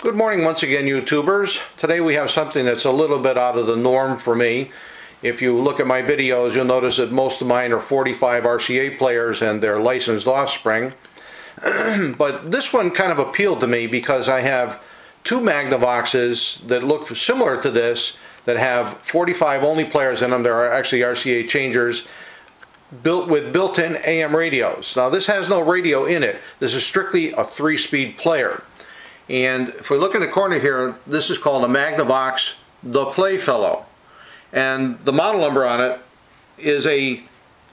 Good morning once again, YouTubers. Today we have something that's a little bit out of the norm for me. If you look at my videos, you'll notice that most of mine are 45 RCA players and their licensed offspring. But this one kind of appealed to me because I have two Magnavoxes that look similar to this that have 45 only players in them. They're actually RCA changers with built-in AM radios. Now this has no radio in it. This is strictly a 3-speed player. And if we look in the corner here, this is called a Magnavox the Playfellow. And the model number on it is a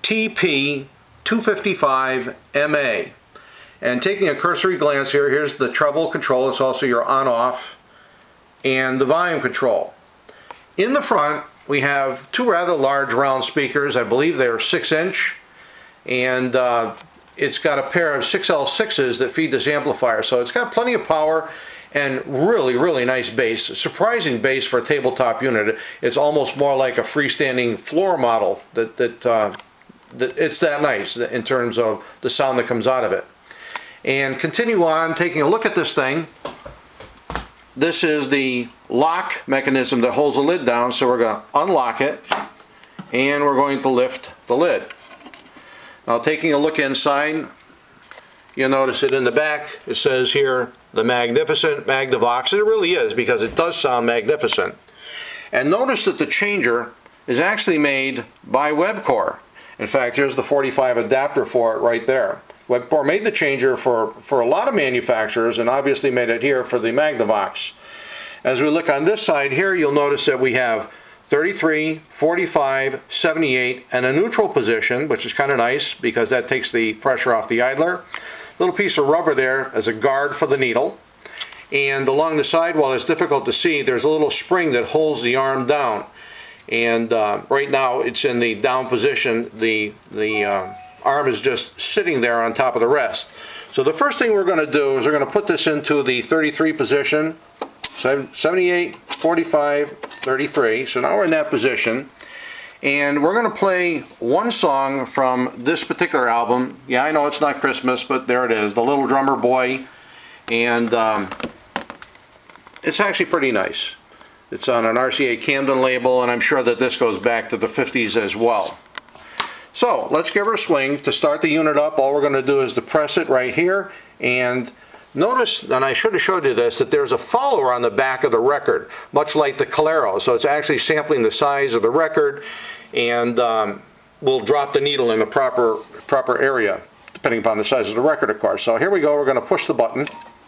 TP255MA. And taking a cursory glance here, here's the treble control. It's also your on-off and the volume control. In the front, we have two rather large round speakers. I believe they're 6-inch. And it's got a pair of 6L6s that feed this amplifier. So it's got plenty of power and really nice bass. Surprising bass for a tabletop unit. It's almost more like a freestanding floor model. It's that nice in terms of the sound that comes out of it. And continue on taking a look at this thing. This is the lock mechanism that holds the lid down. So we're going to unlock it and we're going to lift the lid. Now taking a look inside, you'll notice it in the back, it says here the Magnificent Magnavox. It really is, because it does sound magnificent. And notice that the changer is actually made by Webcor. In fact, here's the 45 adapter for it right there. Webcor made the changer for a lot of manufacturers and obviously made it here for the Magnavox. As we look on this side here, you'll notice that we have 33, 45, 78, and a neutral position, which is kind of nice because that takes the pressure off the idler. Little piece of rubber there as a guard for the needle. And along the side, while it's difficult to see, there's a little spring that holds the arm down. And right now it's in the down position. The arm is just sitting there on top of the rest. So the first thing we're going to do is we're going to put this into the 33 position. 78, 45, 33. So now we're in that position. And we're going to play one song from this particular album. Yeah, I know it's not Christmas, but there it is. The Little Drummer Boy. And it's actually pretty nice. It's on an RCA Camden label, and I'm sure that this goes back to the 50s as well. So let's give her a swing. To start the unit up, all we're going to do is depress it right here. And notice, and I should have showed you this, that there's a follower on the back of the record, much like the Calero. So it's actually sampling the size of the record, and we'll drop the needle in the proper area, depending upon the size of the record, of course. So here we go. We're going to push the button.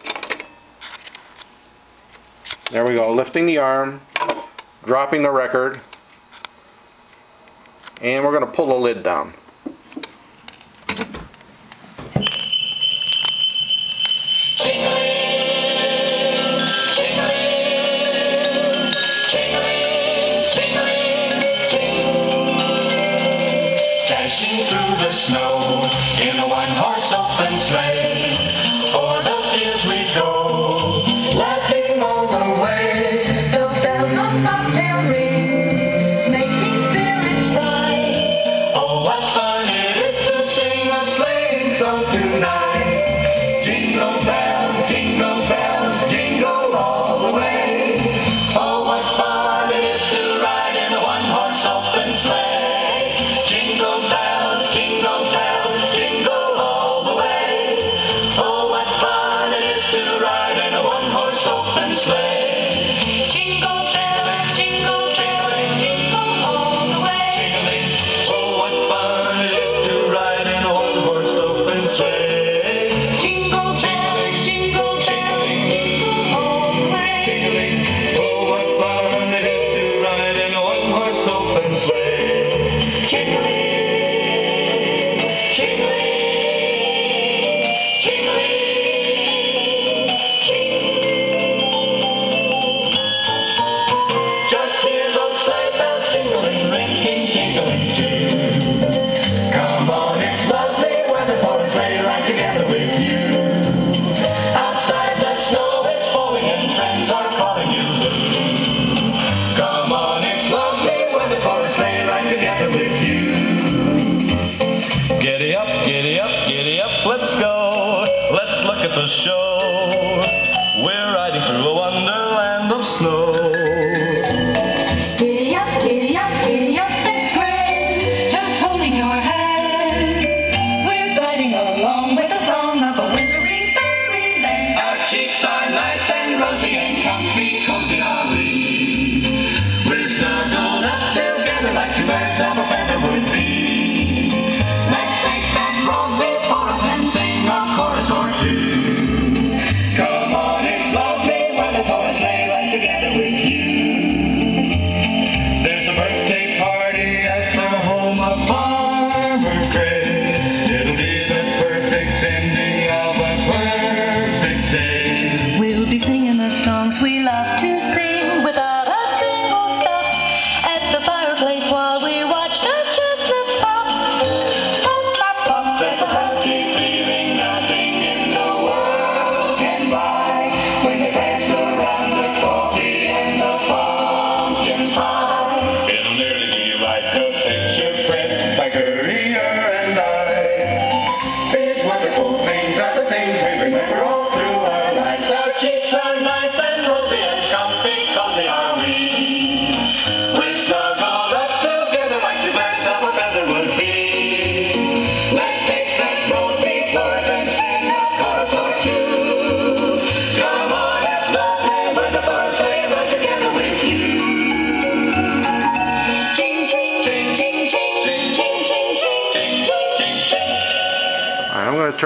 There we go, lifting the arm, dropping the record, and we're going to pull the lid down. Dashing through the snow in a one-horse open sleigh, o'er the fields we go, laughing all the way. The bells on Bobtail ring, making spirits bright. Oh, what fun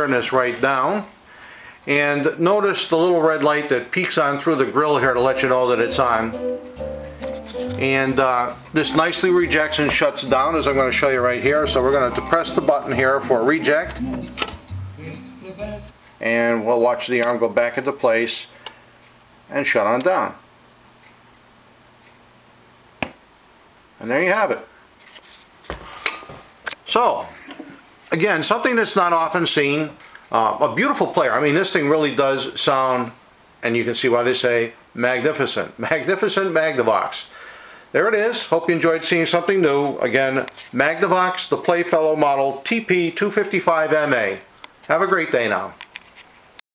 turn this right down. And notice the little red light that peeks on through the grill here to let you know that it's on. And this nicely rejects and shuts down, as I'm going to show you right here. So we're going to press the button here for reject. And we'll watch the arm go back into place and shut on down. And there you have it. So, again, something that's not often seen. A beautiful player. I mean, this thing really does sound, and you can see why they say magnificent. Magnificent Magnavox. There it is. Hope you enjoyed seeing something new. Again, Magnavox, the Playfellow model TP255MA. Have a great day now.